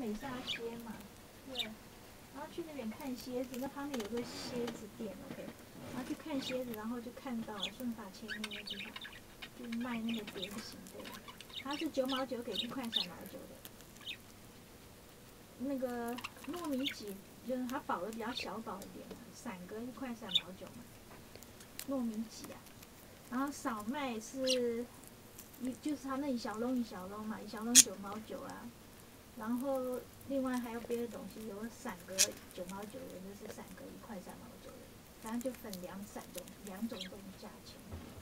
美沙街嘛，对，然后去那边看蝎子，那旁边有个蝎子店 ，OK， 然后去看蝎子，然后就看到了顺发签约那个地方，就卖那个蝶形的，它是9毛9给1块3毛9的。那个糯米秸就是它包的比较小包一点嘛，散个1块3毛9嘛，糯米秸啊，然后扫麦是。就是它那一小笼嘛，一小笼9毛9啊，然后另外还有别的东西，有散个9毛9的，就是散个1块3毛9的，反正就分两种这种价钱。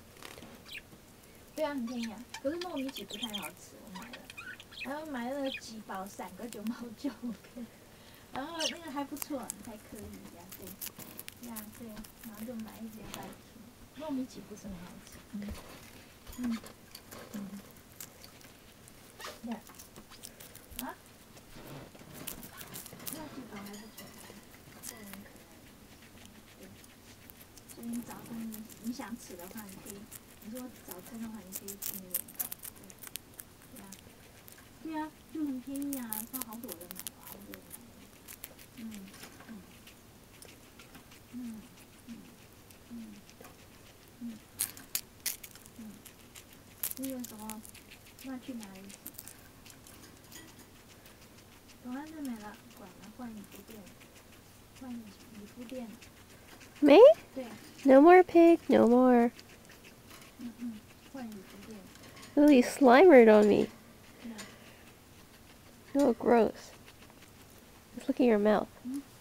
对啊，很便宜啊。可是糯米秸不太好吃，我买了，然后买了几包，散个9毛9，然后那个还不错，还可以呀，对，呀对，然后就买一些来吃。糯米秸不是很好吃，对，啊，那几包还不错，个人可爱，对，所以你早上你想吃的话，你可以，你说早餐的话，你可以去那边，对，对呀，就很便宜啊，他好多人买了，好多人买了，那个什么，那去哪里？董安就没了，管了，换衣服店，换衣服店。 Me? 对。 No more pig, no more. 换衣服店。 Ooh, he slimered on me. Yeah. Oh, gross. Let's look at your mouth.